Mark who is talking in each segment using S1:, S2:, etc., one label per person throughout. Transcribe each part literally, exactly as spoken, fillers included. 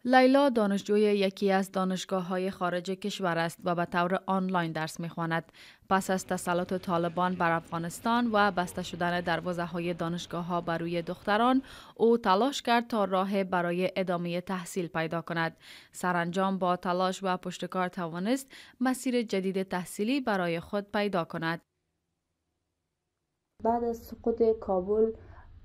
S1: لیلا دانشجوی یکی از دانشگاه‌های خارج کشور است و به طور آنلاین درس می‌خواند. پس از تسلط طالبان بر افغانستان و بسته شدن دروازه‌های دانشگاه‌ها بر روی دختران، او تلاش کرد تا راه برای ادامه تحصیل پیدا کند. سرانجام با تلاش و پشتکار توانست مسیر جدید تحصیلی برای خود پیدا کند.
S2: بعد از سقوط کابل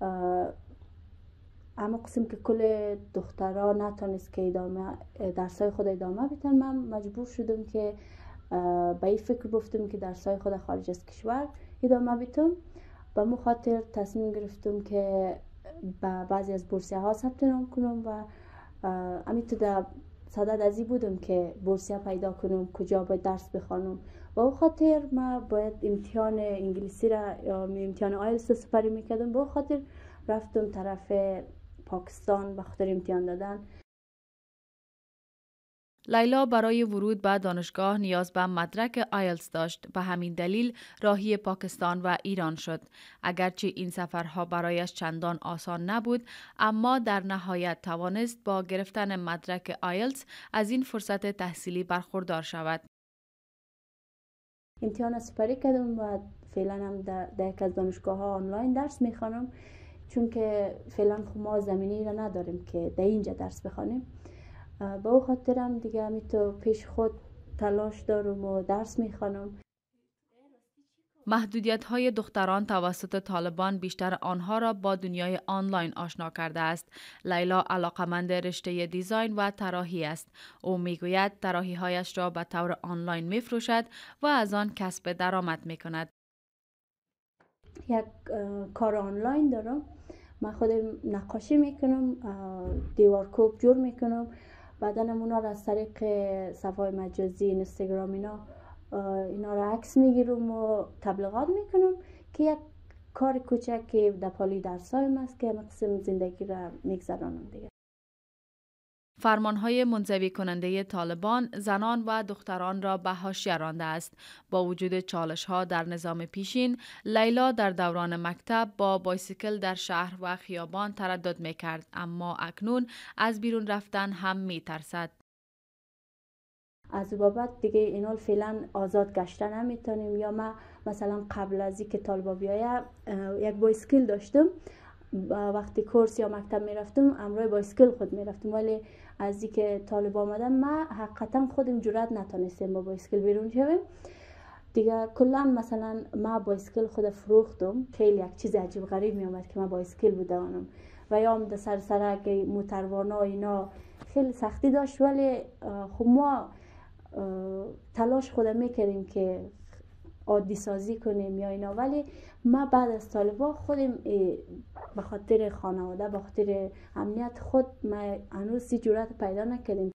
S2: اما قسم که کل دخترها نتونست که ادامه درسای خود ادامه بدن، من مجبور شدم که به این فکر گفتم که درسای خود خارج از کشور ادامه بدم. به مو خاطر تصمیم گرفتم که به بعضی از بورسیه ها ثبت نام کنم و همینطور در صدد ازی بودم که بورسیه پیدا کنم کجا باید درس بخوانم. و او خاطر ما باید امتحان انگلیسی را یا امتحان آیلتس سپری میکردم. به او خاطر رفتم طرف پاکستان به خاطر امتحان دادن.
S1: لیلا برای ورود به دانشگاه نیاز به مدرک آیلتس داشت. به همین دلیل راهی پاکستان و ایران شد. اگرچه این سفرها برایش چندان آسان نبود، اما در نهایت توانست با گرفتن مدرک آیلتس از این فرصت تحصیلی برخوردار شود.
S2: امتحان سپری کردم و فعلا هم در یک از دانشگاه ها آنلاین درس میخوانم، چون که فعلا خب ما زمینی را نداریم که در اینجا درس بخوانیم. با او خاطرم دیگه همیتو پیش خود تلاش دارم و درس میخوانم.
S1: محدودیت های دختران توسط طالبان بیشتر آنها را با دنیای آنلاین آشنا کرده است. لیلا علاقمند رشته دیزاین و طراحی است. او میگوید طراحی هایش را به طور آنلاین میفروشد و از آن کسب درآمد میکند.
S2: یک کار آنلاین دارم. من خودم نقاشی میکنم، دیوارکوب جور میکنم، بعدا اونا را از طریق صفحه مجازی اینستاگرام اینا اینا را عکس میگیرم و تبلیغات میکنم که یک کار کوچک که در پالی درسایم است که مقسم زندگی را میگذرانم دیگه.
S1: فرمانهای منزوی کننده طالبان زنان و دختران را به حاشیه رانده است. با وجود چالش‌ها در نظام پیشین، لیلا در دوران مکتب با بایسیکل در شهر و خیابان تردد می‌کرد، اما اکنون از بیرون رفتن هم می‌ترسد.
S2: از بابت دیگه اینال فعلا آزاد گشتن نمیتونیم. یا ما مثلا قبل از اینکه طالبا بیاید یک بایسکل داشتم، وقتی کورس یا مکتب میرفتم امروی بایسکل خود میرفتم، ولی از اینکه طالب آمدن ما حقیقتا خودم جرئت نتونستیم با بایسکل بیرون شویم دیگه. کلا مثلا ما بایسکل خود فروختم، خیلی یک چیز عجیب غریب میومد که ما بایسکل بودم و یا هم در سر سرک موتروانا اینا خیلی سختی داشت، ولی خب ما تلاش خود میکردیم که عادی سازی کنیم یا اینا. ولی ما بعد از طالبا خودم به خاطر خانواده به خاطر امنیت خود ما هنوز جرأت پیدا نکردیم.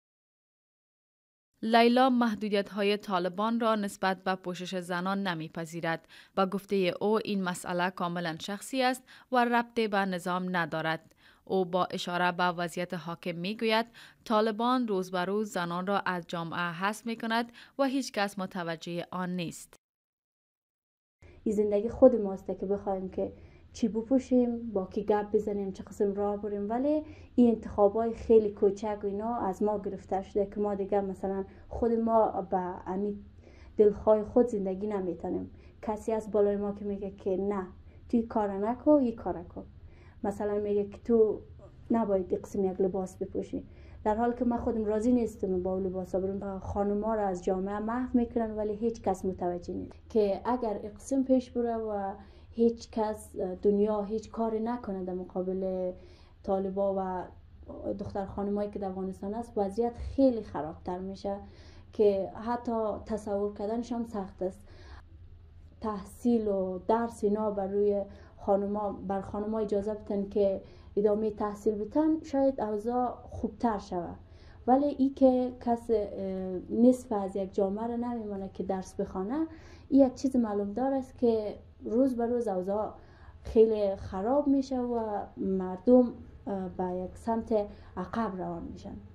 S1: لیلا محدودیت های طالبان را نسبت به پوشش زنان نمیپذیرد. با گفته او این مسئله کاملا شخصی است و ربطی به نظام ندارد. او با اشاره به وضعیت حاکم میگوید طالبان روز به روز زنان را از جامعه حذف می کند و هیچ کس متوجه آن نیست.
S2: این زندگی خود ماست که بخوایم که چی بپوشیم، با کی گپ بزنیم، چه قسم راه بریم، ولی این انتخابای خیلی کوچک و اینا از ما گرفته شده که ما دیگه مثلا خود ما به امی دلخواه خود زندگی نمیتونیم. کسی از بالای ما که میگه که نه توی کار نکو، این کار کن، مثلا میگه که تو نباید قسم یک لباس بپوشی، در حالی که من خودم راضی نیستم با لباسا برم. خانوما را از جامعه محو میکنن ولی هیچ کس متوجه نیست که اگر اقسام پیش بره و هیچ کس دنیا هیچ کاری نکنه در مقابل طالبا و دختر خانمایی که در افغانستان است، وضعیت خیلی خرابتر میشه که حتی تصور کردنش هم سخت است. تحصیل و درس اینا بر روی خانوما بر خانوما اجازه بدن که ادامه تحصیل بتن، شاید اوضاع خوبتر شود. ولی ای که کس نصف از یک جامعه را نمیمانه که درس بخوانه، این یک چیز معلوم دار است که روز به روز اوضاع خیلی خراب میشه و مردم به یک سمت عقب روان میشن.